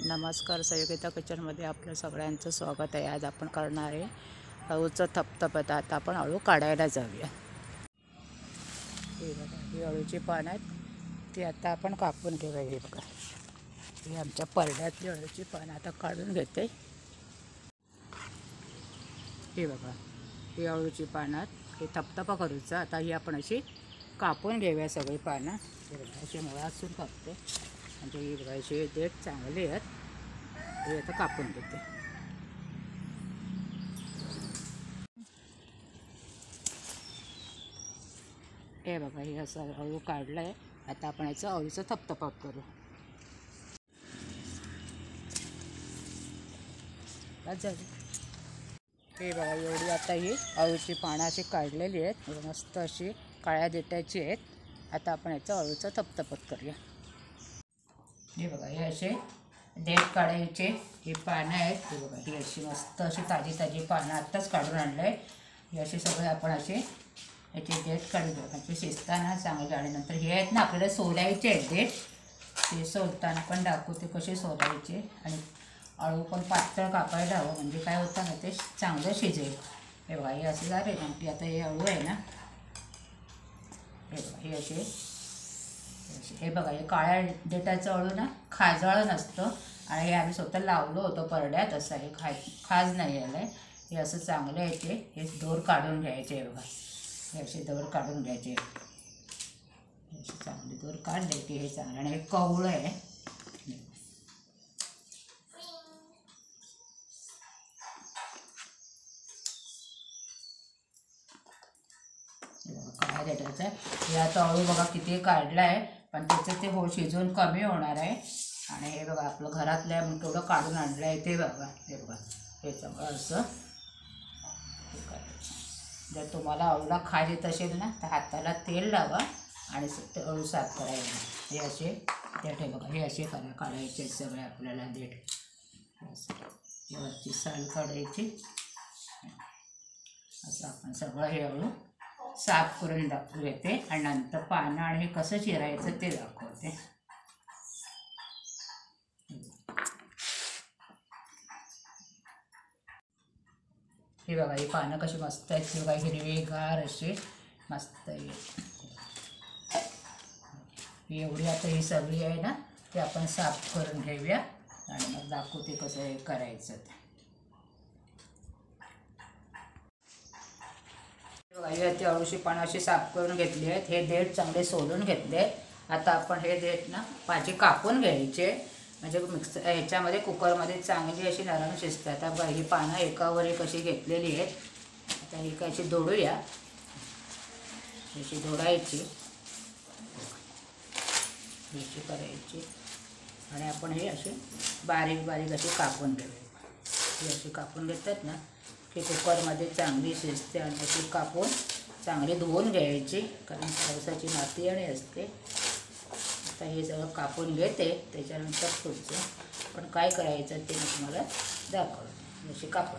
नमस्कार, संयोगिता किचनमध्ये आपलं सगळ्यांचं स्वागत आहे। आज आपण करणार आहे अळूचं थपथपत। आता आपण अळू काढायला जाऊया। हे बघा, ही अळूची पानं आहेत, ती आता आपण कापून घेऊया। हे बघा, ही आमच्या परड्यातली अळूची पानं आता काढून घेते। हे बघा, ही अळूची पानं, हे थपथपा करूचा। आता ही आपण अशी कापून घेऊया सगळी पानं। हे बघा, अशी मुळासून कापते, म्हणजे ही बघा अशी देठ चांगली आहेत। हे आता कापून घेते। हे बघा, हे असं अळू काढलं आहे। आता आपण याचं अळूचं थपथपात करू। हे बघा, एवढी आता ही अळूची पानं अशी काढलेली आहेत, मस्त अशी काळ्या देठाची आहेत। आता आपण याचं अळूचं थपथपात करूया। हे बघा, हे असे देठ काढायचे, हे पानं आहेत। हे बघा, ही अशी मस्त अशी ताजी ताजी पानं आत्ताच काढून आणलं आहे। हे असे सगळे आपण असे याचे देठ काढून घेऊ, म्हणजे शिजताना चांगले। आणि नंतर हे आहेत ना, आपल्याला सोलायचे आहेत देठ, ते सोलताना पण दाखवते कसे सोलायचे। आणि अळू पण पातळ कापायला हवं, म्हणजे काय होतं ना, ते चांगलं शिजेल। हे बघा, हे असं झाले ना की आता हे अळू आहे ना, हे बघा, हे असे, हे बघा, हे काळ्या देठाचं अळू ना खाजळ नसतं। आणि हे आम्ही स्वतः लावलं होतं परड्यात, असं हे खाज नाही आलं आहे। हे असं चांगलं याचे हे दोर काढून घ्यायचे। हे बघा, हे असे दोर काढून घ्यायचे, असे चांगले दोर काढले की हे चांगलं। आणि हे कवळं आहे, काळ्या देठाचं आहे। हे आता अळू बघा किती काढला आहे, पण त्याचं ते शिजून कमी होणार आहे। आणि हे बघा, आपलं घरातल्या म्हणून केवढं काढून आणलं आहे ते बघा। हे बघा, हे सगळं असं करायचं। जर तुम्हाला अळूला खाज येत असेल ना, तर हाताला तेल लावा आणि ते अळू साफ करायला। हे असे देठ, हे बघा, हे असे काढायचे सगळे आपल्याला देठ। असं वरची साल काढायची, असं आपण सगळं हे अळू साफ करून दाखवते। आणि नंतर पानं आणि हे कसं चिरायचं ते दाखवते। हे बघा, ही पानं कशी मस्त आहेत, ती बघा, हिरवेगार असे मस्त आहे। ही एवढी आता ही सगळी आहे ना, ती आपण साफ करून घेऊया आणि मग दाखवते कसं हे करायचं ते। बघा, हे अळूची पानं अशी साफ करून घेतली आहेत, हे देठ चांगले सोलून घेतले आहेत। आता आपण हे देठ ना भाजी कापून घ्यायचे, म्हणजे ह्याच्यामध्ये कुकरमध्ये चांगली अशी नरम शिजतात। आता बघा, ही पानं एकावर एक अशी घेतलेली आहेत। आता ही काय अशी दोडूया, अशी दोडायची, अशी करायची। आणि आपण हे असे बारीक बारीक अशी कापून घेऊया। ही अशी कापून घेतात ना की कुकरमध्ये चांगली शिजते। आणि अशी कापून चांगली धुवून घ्यायची, कारण पावसाची माती आणि असते। आता हे सगळं कापून घेते, त्याच्यानंतर पुढचं पण काय करायचं ते मी तुम्हाला दाखवते। अशी कापून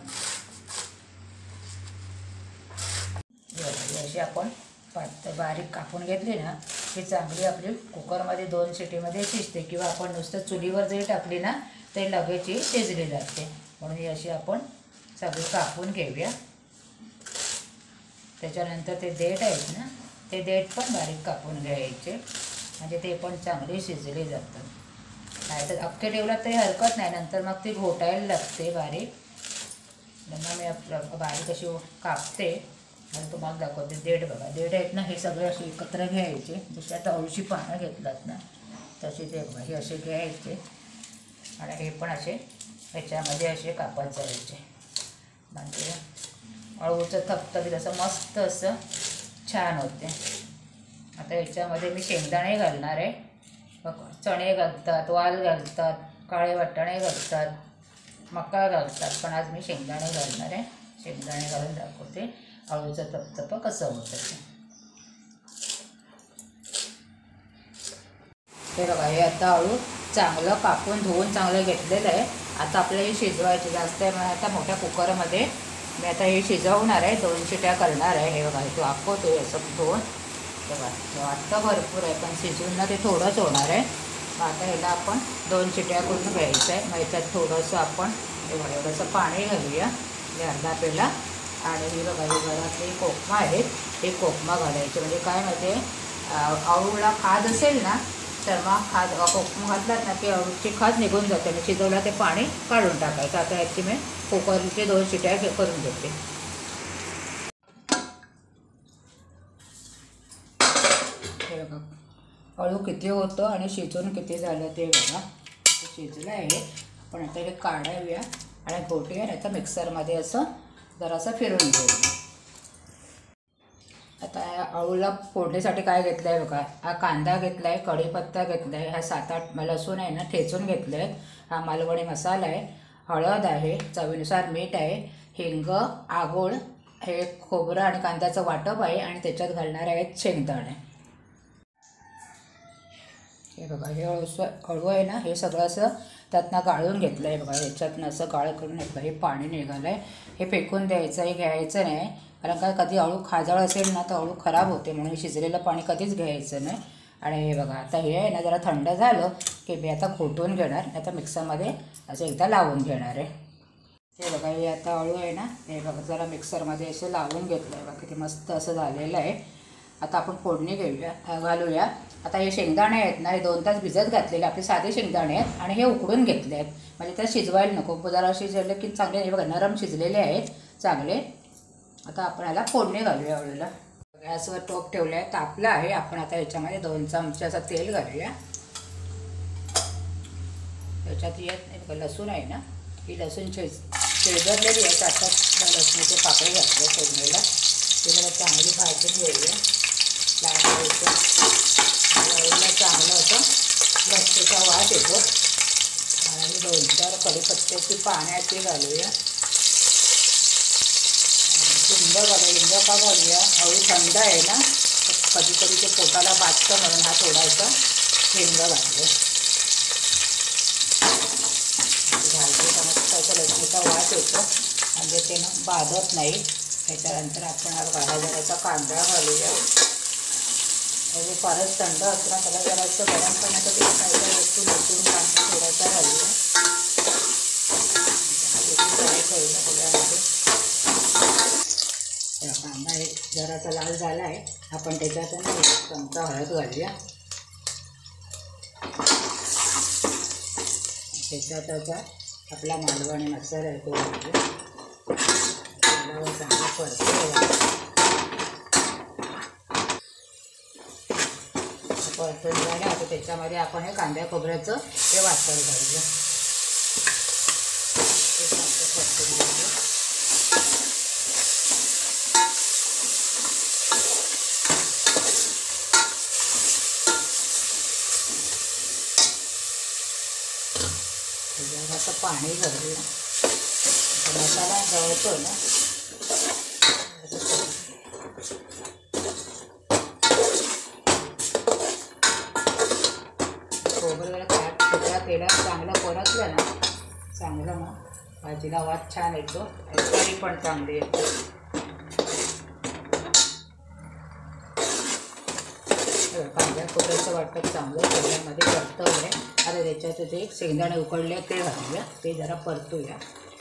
अशी आपण पातळ बारीक कापून घेतली ना, ही चांगली आपली कुकरमध्ये 2 शिटीमध्ये शिजते। किंवा आपण नुसतं चुलीवर जरी टाकली ना, ते लगेच ही शिजली जाते। म्हणून ही अशी आपण सगळी कापून घेऊया। त्याच्यानंतर ते देठ आहेत ना, ते देठ पण बारीक कापून घ्यायचे, म्हणजे ते पण चांगले शिजले जातात। नाही तर अख्खे ठेवलात तरी हरकत नाही, नंतर मग ती घोटायला लागते बारीक। त्यांना मी बारीक अशी कापते आणि तुम्हाला दाखवते। देठ बघा, देठ आहेत ना, हे सगळे असे एकत्र घ्यायचे, जसे आता अळूची पानं घेतलात ना तसे ते बघा, हे असे घ्यायचे। आणि हे पण असे ह्याच्यामध्ये असे कापत जायचे, म्हणजे अळूचं थपथपीत असं मस्त असं छान होते। आता याच्यामध्ये मी शेंगदाणे घालणार आहे। चणे घालतात, वाल घालतात, काळे वाटाणे घालतात, मका घालतात, पण आज मी शेंगदाणे घालणार आहे। शेंगदाणे घालून दाखवते अळूचं थपथपं कसं होतं ते। हे बघा, हे आता अळू चांगलं कापून धुवून चांगलं घेतलेलं आहे। आता आपल्याला हे शिजवायचे जास्त आहे, म्हणून आता मोठ्या कुकरमध्ये मी आता हे शिजवणार आहे, 2 शिट्या करणार आहे। हे बघा, हे वाफवतो असं धुवून। बघा, वाटतं भरपूर आहे, पण शिजून ना ते थोडंच होणार आहे। आता ह्याला आपण 2 शिट्या करून घ्यायचं आहे. मग याच्यात थोडंसं आपण एवढंसं पाणी घालूया, अर्धा पेला. आणि ही बघा, ही घरातले कोकमा आहेत, हे कोकमा घालायचे. म्हणजे काय माहिती आहे, अळूला खाज असेल ना, तर मग कोकमा घातलात ना की अळूची खाज निघून जाते आणि शिजवला ते पाणी काढून टाकायचं. आता याची मी कुकरची 2 शिट्या करून घेते. हे बघा, अळू किती होतं आणि शिजून किती झालं ते बघा. शिजलं आहे. पण आता हे काढाव्या आणि घोटी आहे आता मिक्सरमध्ये असं जरासं फिरून घेऊया. आता अळूला फोडणीसाठी काय घेतलं आहे बघा, हा कांदा घेतला आहे, कढीपत्ता घेतला आहे, हा 7-8 लसूण आहे ना ठेचून घेतले आहेत, हा मालवणी मसाला आहे, हळद आहे, चवीनुसार मीठ आहे, हिंग, आगोळ, हे खोबरं आणि कांद्याचं वाटप आहे आणि त्याच्यात घालणार आहेत शेंगदाणे. हे बघा, हे अळू आहे ना, हे सगळं असं त्यातनं गाळून घेतलं आहे बघा. ह्याच्यातनं असं गाळ करून घेतलं. हे पाणी निघालं आहे, हे फेकून द्यायचं आहे, घ्यायचं नाही. कारण का कधी अळू खाजळ असेल ना तर अळू खराब होते, म्हणून शिजलेलं पाणी कधीच घ्यायचं नाही. आणि हे बघा, आता हे आहे ना जरा थंड झालं की मी आता घोटून घेणार, आता मिक्सरमध्ये असं एकदा लावून घेणार आहे. हे बघा, हे आता अळू आहे ना, हे बघा जरा मिक्सरमध्ये असं लावून घेतलं आहे बघा, किती मस्त असं झालेलं आहे. आता आपण फोडणी घालूया. आता हे शेंगदाणे आहेत ना, हे 2 तास भिजत घातलेले आपले साधे शेंगदाणे आहेत आणि हे उकडून घेतले आहेत. म्हणजे त्याला शिजवायला नको, जरा शिजवले की चांगले. हे बघा, नरम शिजलेले आहेत चांगले. आता आपण याला फोडणी घालूया अळूला. गॅसवर टोप ठेवलं आहे, तापलं आहे. आपण आता याच्यामध्ये 2 चमचे असं तेल घालूया. त्याच्यात येत नाही बघा, लसूण आहे ना, ही लसूण शिजवलेली आहे. त्याच्यात लसणाचे पाकळी घातले फोडणीला. ते जरा चांगली भाजून घेऊया. लाल व्हायचं, अळूला चांगलं होतं, लसणीचा वास येतो. आणि 2-4 कढीपत्त्याची पानं आहेत ती घालूया. हिंग घालूया. हिंग का घालूया, अळू थंड आहे ना, कधी कधी ते पोटाला बाजतं म्हणून हा थोडासा हिंग घालूया. घालतो मस्त असं लसणीचा वास येतो, म्हणजे ते ना बाधत नाही. त्याच्यानंतर आपण हा जरासा कांदा घालूया. म्हणजे फारच थंड असताना त्याला जरासं गरम करण्यासाठी काही वस्तू लसूण कांदा थोडासा घालूया. फ्राय करूया त्याच्यामध्ये. कांदा हे जरासा लाल झाला आहे, आपण त्याच्यात 1 चमचा हळद घालूया. त्याच्यात आता आपला मालवणी मसाला आहे तो घालूया. चांगला परतून झालं. आता त्याच्यामध्ये आपण हे कांद्या खोबऱ्याचं हे वाटण घालूया. परतून घालूया. जरासं पाणी घालूया. मसाला जळतो ना, खोबरं जरा तेलात चांगलं परतलं ना, चांगलं ना भाजीला वास छान येतो, तरी पण चांगली येते. कांद्या खोबऱ्याचं वाटप चांगलं तेलामध्ये परतवलं. आता त्याच्यात ते शेंगदाणे उकडले ते घालूया, ते जरा परतूया.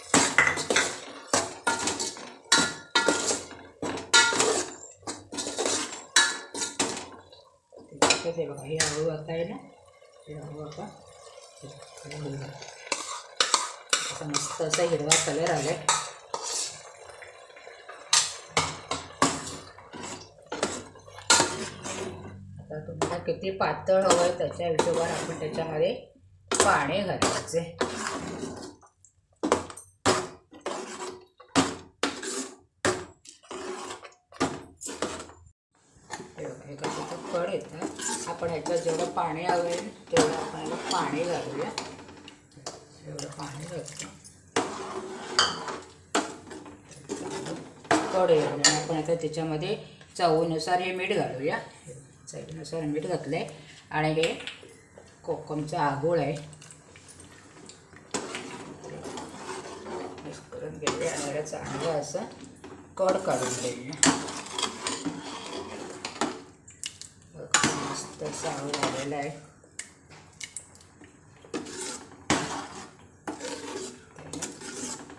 ते बघा, हे अळू आता आहे ना, हे अळू आता असं मस्त असा हिरवा कलर आला आहे. आता तुम्हाला किती पातळ हवं आहे त्याच्या हिशोबाने आपण त्याच्यामध्ये पाणी घालायचे. हे कसं कड येतात. आपण ह्याच्यात जेवढं पाणी हवं आहे तेवढं आपण पाणी घालूया. एवढं पाणी घालतो, कड येईल. आपण आता त्याच्यामध्ये चवीनुसार हे मीठ घालूया. चवीनुसार मीठ घातलं आहे. आणि हे कोकमचा आगोळ आहे, मिक्स करून घेऊया आणि याला चांगलं असं कड काढून घेऊया. मस्त सावळ झालेला आहे.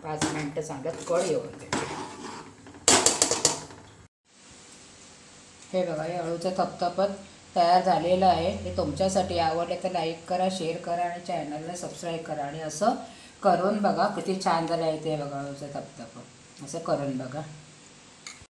5 मिनटं चांगलं कळ येऊन दे. हे बघा, हे अळूचं थपथपत तयार झालेलं आहे. हे तुमच्यासाठी आवडले तर लाईक करा, शेअर करा आणि चॅनलला सबस्क्राईब करा. आणि असं करून बघा किती छान झालं आहे ते. बघा अळूचं थपथपत असं करून बघा.